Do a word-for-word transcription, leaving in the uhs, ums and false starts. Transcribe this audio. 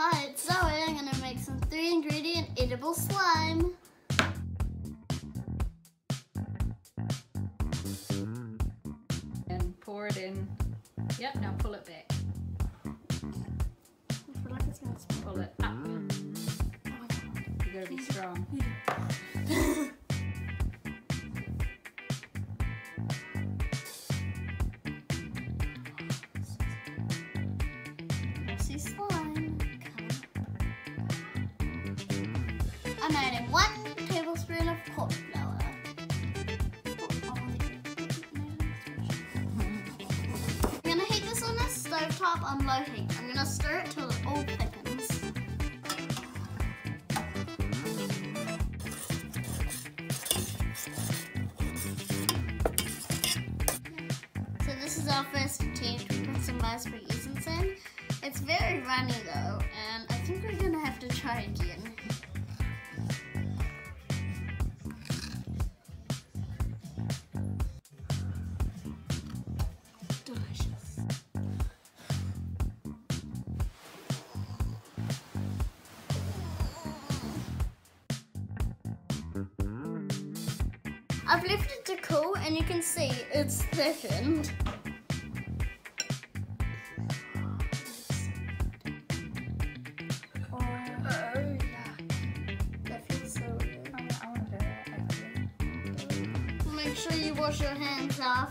Hi, it's Zoe. I'm going to make some three ingredient edible slime. And pour it in. Yep, now pull it back. I feel like it's going to Pull it up. Oh my God. You gotta be strong. Messy slime. I'm adding one tablespoon of corn flour. I'm gonna heat this on a stove top on low heat. I'm gonna stir it till it all thickens. So this is our first attempt. We put some raspberry essence in. It's very runny though, and I think we're gonna have to try again. Delicious. I've left it to cool and you can see it's thickened. Oh yeah. That feels so good. I want to do that. Make sure you wash your hands off.